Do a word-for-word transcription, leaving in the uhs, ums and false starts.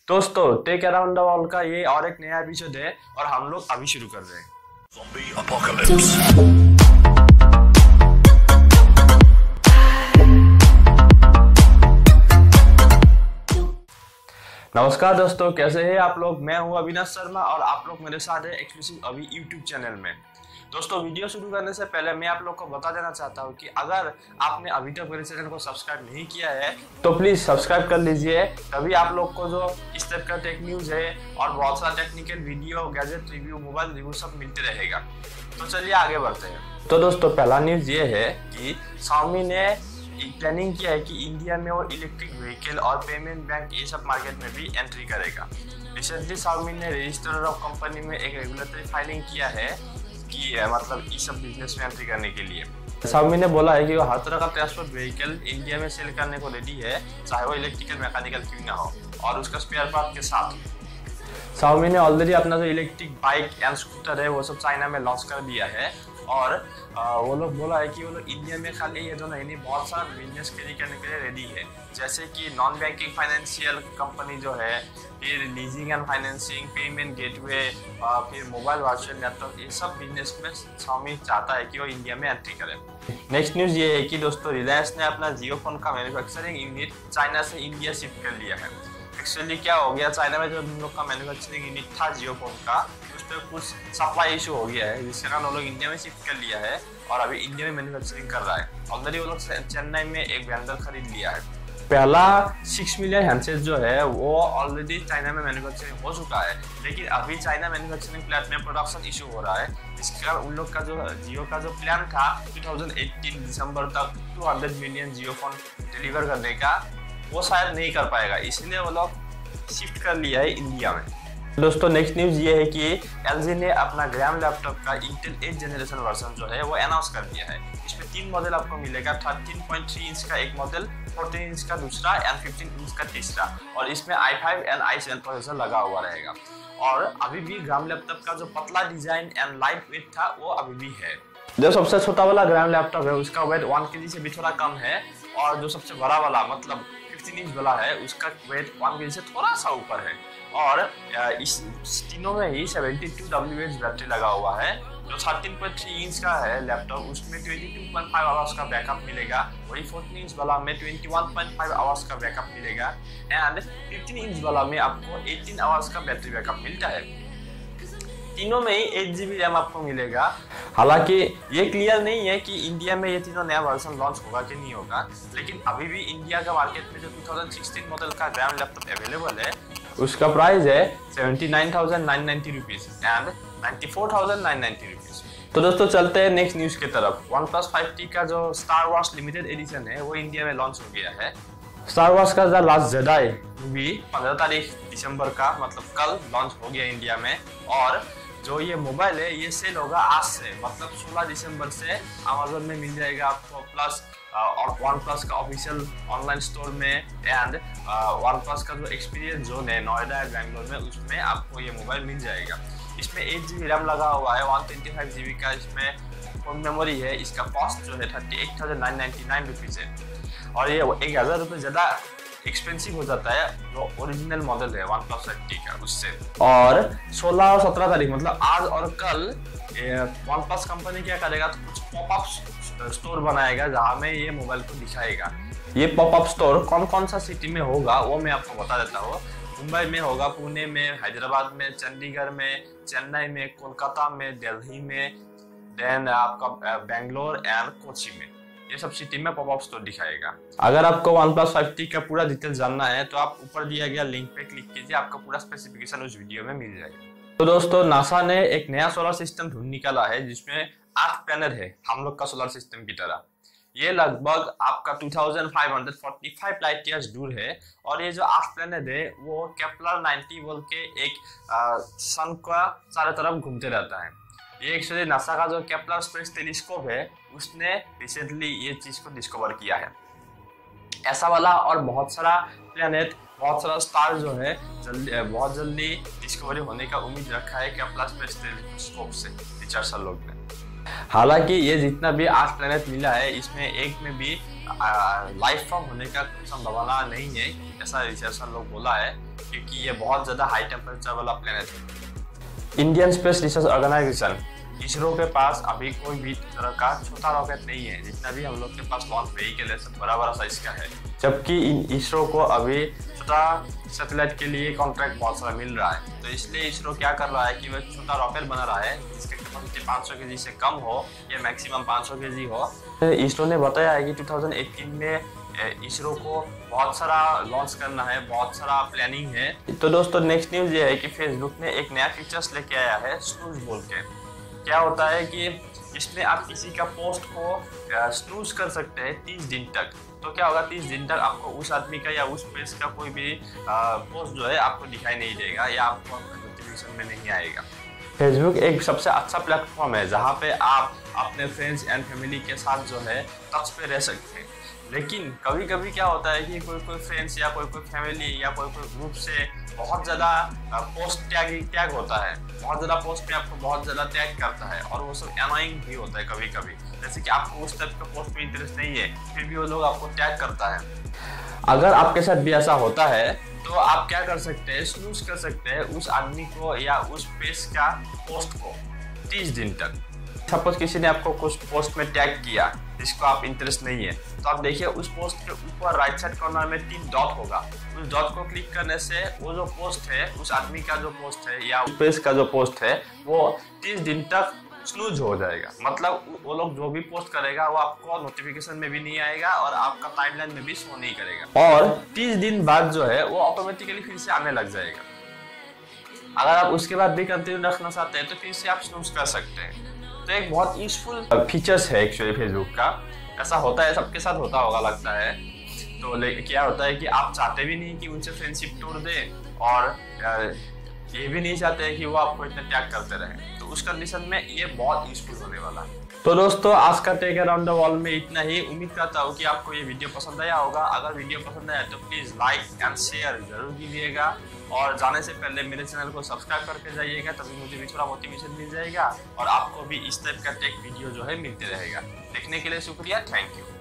दोस्तों take around the world का ये और एक नया एपिसोड है और हम लोग अभी शुरू कर रहे हैं। नमस्कार दोस्तों, कैसे हैं आप लोग। मैं हूं अविनाश शर्मा और आप लोग मेरे साथ है एक्सक्लूसिव अभी यूट्यूब चैनल में। दोस्तों वीडियो शुरू करने से पहले मैं आप लोग को बता देना चाहता हूं कि अगर आपने अभी तक मेरे चैनल को सब्सक्राइब नहीं किया है तो प्लीज सब्सक्राइब कर लीजिए, तभी आप लोग को जो इस टाइप का टेक न्यूज है और बहुत सारा technical video, gadget review, mobile review सब मिलते रहेगा। तो चलिए आगे बढ़ते हैं। तो दोस्तों पहला न्यूज ये है कि Xiaomi ने प्लानिंग किया है कि इंडिया में वो इलेक्ट्रिक व्हीकल और पेमेंट बैंक ये सब मार्केट में भी एंट्री करेगा। रिसेंटली Xiaomi ने रजिस्टर ऑफ कंपनी में एक रेगुलेटरी फाइलिंग किया है कि मतलब इस सब बिजनेस में एंट्री करने के लिए। Xiaomi ने बोला है कि वो हर तरह का ट्रांसपोर्ट व्हीकल इंडिया में सेल करने को रेडी है, चाहे वो इलेक्ट्रिकल मैकेनिकल क्यों ना हो, और उसका स्पेयर पार्ट के साथ। Xiaomi ने ऑलरेडी अपना जो इलेक्ट्रिक बाइक एंड स्कूटर है वो सब चाइना में लॉन्च कर दिया है और आ, वो लोग बोला है कि वो लोग इंडिया में खाली ये जो नहीं बहुत सारा बिजनेस कैरी करने के लिए रेडी है, जैसे कि नॉन बैंकिंग फाइनेंशियल कंपनी जो है, फिर leasing and financing, payment gateway, फिर मोबाइल वर्चुअल नेटवर्क, ये सब बिजनेस में Xiaomi चाहता है कि वो इंडिया में एंट्री करे। नेक्स्ट न्यूज ये है कि दोस्तों रिलायंस ने अपना जियो फोन का मैन्युफैक्चरिंग यूनिट चाइना से इंडिया शिफ्ट कर लिया है। एक्चुअली क्या हो गया, चाइना में जो हम लोग का मैन्युफैक्चरिंग यूनिट था जियो फोन का, उस पर कुछ सप्लाई इशू हो गया है, जिसके कारण वो लोग इंडिया में शिफ्ट कर लिया है और अभी इंडिया में मैन्युफैक्चरिंग कर रहा है। ऑलरेडी वो लोग चेन्नई में एक वेंडर खरीद लिया है। पहला सिक्स मिलियन हैंडसेट जो है वो ऑलरेडी चाइना में मैन्युफैक्चरिंग हो चुका है, लेकिन अभी चाइना मैन्युफैक्चरिंग प्लांट में प्रोडक्शन इशू हो रहा है, जिसके कारण उन लोग का जो जियो का जो प्लान था दो हज़ार अठारह दिसंबर तक दो सौ मिलियन जियो फोन डिलीवर करने का, वो शायद नहीं कर पाएगा, इसलिए वो लोग शिफ्ट कर लिया है इंडिया में। दोस्तों नेक्स्ट न्यूज़ ये है कि एलजी ने अपना ग्रैम लैपटॉप का इंटेल एट जनरेशन वर्जन जो है वो अनाउंस कर दिया है। इसमें तीन मॉडल आपको मिलेगा, थर्टीन पॉइंट थ्री इंच का एक मॉडल, फोर्टीन इंच का दूसरा एंड फिफ्टीन इंच का तीसरा, और इसमें i five and i seven processor लगा हुआ रहेगा। और अभी भी ग्रैम लैपटॉप का जो पतला डिजाइन एंड लाइट वेट था वो अभी भी है। जो सबसे छोटा वाला ग्रैम लैपटॉप है उसका वेट वन के जी से भी थोड़ा कम है, और जो सबसे बड़ा वाला मतलब फिफ्टीन इंच वाला है उसका वेट वन के जी से थोड़ा सा ऊपर है, और इस तीनों में ही seventy two W H battery लगा हुआ है। जो थर्टीन पॉइंट थ्री इंच का है लैपटॉप उसमें twenty two point five hours का बैकअप मिलेगा, वही फोर्टीन इंच वाला में twenty one point five hours का बैकअप मिलेगा, एंड फिफ्टीन इंच वाला में आपको एटीन आवर्स का बैटरी बैकअप मिलता है। तीनों में ही एट जी बी रैम आपको मिलेगा। हालांकि ये क्लियर नहीं है कि इंडिया में ये तीनों नया वर्जन लॉन्च होगा कि नहीं होगा, लेकिन अभी भी इंडिया का मार्केट में जो टू थाउजेंड सिक्सटीन मॉडल का ग्रैम लैपटॉप अवेलेबल है उसका प्राइस है seventy nine thousand nine ninety rupees and ninety four thousand nine ninety rupees. तो दोस्तों चलते हैं नेक्स्ट न्यूज की तरफ। वन प्लस फाइव टी का जो स्टार वॉर्स लिमिटेड एडिशन है वो इंडिया में लॉन्च हो गया है। स्टार वॉर्स का द लास्ट जेडाई मूवी पंद्रह तारीख दिसंबर का मतलब कल लॉन्च हो गया इंडिया में, और जो ये मोबाइल है ये सेल होगा आज से, मतलब सोलह दिसंबर से अमेजोन में मिल जाएगा आपको, प्लस और वन प्लस का ऑफिशियल ऑनलाइन स्टोर में, एंड वन प्लस का जो एक्सपीरियंस जोन है नोएडा या बैंगलोर में उसमें आपको ये मोबाइल मिल जाएगा। इसमें एट जी बी रैम लगा हुआ है, one twenty five G B का इसमें फोन मेमोरी है। इसका कॉस्ट जो है thirty eight thousand nine ninety nine rupees है, और ये एक हज़ार रुपये ज़्यादा एक्सपेंसिव हो जाता है जो ओरिजिनल मॉडल है वन प्लस फाइव टी का उससे। और सोलह और सत्रह तारीख मतलब आज और कल वन प्लस कंपनी क्या करेगा, तो कुछ पॉपअप स्टोर बनाएगा जहाँ में ये मोबाइल को दिखाएगा। ये पॉपअप स्टोर कौन कौन सा सिटी में होगा वो मैं आपको बता देता हूँ। मुंबई में होगा, पुणे में, हैदराबाद में, चंडीगढ़ में, चेन्नई में, कोलकाता में, दिल्ली में, देन आपका बेंगलोर एंड कोची में, ये सब सिटी में पॉपअप स्टोर दिखाएगा। अगर आपको वन प्लस फाइव टी का पूरा डिटेल जानना है तो आप ऊपर दिया गया लिंक पे क्लिक कीजिए, आपका पूरा स्पेसिफिकेशन उस वीडियो में मिल जाएगा। तो दोस्तों नासा ने एक नया सोलर सिस्टम ढूंढ निकाला है जिसमें आठ प्लैनेट है हम लोग का सोलर सिस्टम की तरह। ये लगभग आपका two thousand five hundred forty five light years दूर है, और ये जो आठ प्लैनेट है वो केपलर नाइन्टी बोल के एक सन का चारों तरफ घूमते रहता है। ये एक्चुअली नासा का जो केपलर स्पेस टेलीस्कोप है उसने रिसेंटली ये चीज को डिस्कवर किया है। ऐसा वाला और बहुत सारा प्लैनेट, बहुत सारा स्टार जो है जल्दी बहुत जल्दी डिस्कवरी होने का उम्मीद रखा है केपलर स्पेस टेलीस्कोप से रिसर्चर लोग ने। हालांकि ये जितना भी आठ प्लैनेट मिला है इसमें एक में भी लाइफ फॉर्म होने का संभावना नहीं है, ऐसा रिसर्चर लोग बोला है। क्योंकि ये बहुत ज़्यादा हाई टेम्परेचर वाला प्लेनेट है। Indian space research organisation ISRO के पास अभी कोई भी तरह का छोटा रॉकेट नहीं है। जितना भी हम लोग के पास लॉन्च व्हीकल है सब बड़ा बड़ा साइज का है, जबकि इसरो को अभी छोटा सैटेलाइट के लिए कॉन्ट्रैक्ट बहुत सारा मिल रहा है। तो इसलिए इसरो क्या कर रहा है कि वह छोटा रॉकेट बना रहा है जिसकी कैपेसिटी पाँच सौ के जी से कम हो या मैक्सिमम पाँच सौ के जी हो। इसरो ने बताया है कि दो हज़ार अठारह में इसरो को बहुत सारा लॉन्च करना है, बहुत सारा प्लानिंग है। तो दोस्तों नेक्स्ट न्यूज़ ये है कि फेसबुक ने एक नया फीचर्स लेके आया है, स्नूज बोल के। क्या होता है कि इसमें आप किसी का पोस्ट को स्नूज कर सकते हैं तीस दिन तक। तो क्या होगा, तीस दिन तक आपको उस आदमी का या उस पेज का कोई भी पोस्ट जो है आपको दिखाई नहीं देगा या आपको नोटिफिकेशन में नहीं आएगा। फेसबुक एक सबसे अच्छा प्लेटफॉर्म है जहाँ पे आप अपने फ्रेंड्स एंड फैमिली के साथ जो है टच पे रह सकते हैं। लेकिन कभी कभी क्या होता है कि कोई कोई फ्रेंड्स या कोई कोई फैमिली या कोई कोई ग्रुप से बहुत ज़्यादा पोस्ट टैग टैग होता है, बहुत ज़्यादा पोस्ट में आपको बहुत ज़्यादा टैग करता है और वो सब एनोइंग भी होता है कभी कभी। जैसे कि आपको उस टाइप का पोस्ट में इंटरेस्ट नहीं है फिर भी वो लोग आपको टैग करता है। अगर आपके साथ भी ऐसा होता है तो आप क्या कर सकते हैं, स्नूज कर सकते हैं उस आदमी को या उस पेज का पोस्ट को तीस दिन तक। सपोज किसी ने आपको कुछ पोस्ट में टैग किया जिसको आप इंटरेस्ट नहीं है, तो आप देखिए उस पोस्ट के ऊपर राइट साइड कॉर्नर में तीन डॉट होगा। उस डॉट को क्लिक करने से वो जो पोस्ट है, उस आदमी का जो पोस्ट है या उस पेज का जो पोस्ट है वो तीस दिन तक स्नूज हो जाएगा। मतलब वो लोग जो भी पोस्ट करेगा वो आपको नोटिफिकेशन में भी नहीं आएगा और आपका टाइमलाइन में भी शो नहीं करेगा, और तीस दिन बाद जो है वो ऑटोमेटिकली फिर से आने लग जाएगा। अगर आप उसके बाद भी कंटिन्यू रखना चाहते हैं तो फिर से आप स्नूज कर सकते हैं। तो एक बहुत यूजफुल फीचर्स है एक्चुअली फेसबुक का। ऐसा होता है, सबके साथ होता होगा लगता है। तो क्या होता है कि आप चाहते भी नहीं कि उनसे फ्रेंडशिप तोड़ दे और ये भी नहीं चाहते हैं कि वो आपको इतना टैग करते रहे। तो उस कंडीशन में ये बहुत यूजफुल होने वाला है। तो दोस्तों आज का टेक अराउंड द वर्ल्ड में इतना ही। उम्मीद करता हूँ कि आपको ये वीडियो पसंद आया होगा। अगर वीडियो पसंद आया तो प्लीज़ लाइक एंड शेयर जरूर कीजिएगा और जाने से पहले मेरे चैनल को सब्सक्राइब करके जाइएगा, तभी मुझे भी थोड़ा मोटिवेशन मिल जाएगा और आपको भी इस टाइप का टेक वीडियो जो है मिलते रहेगा। देखने के लिए शुक्रिया, थैंक यू।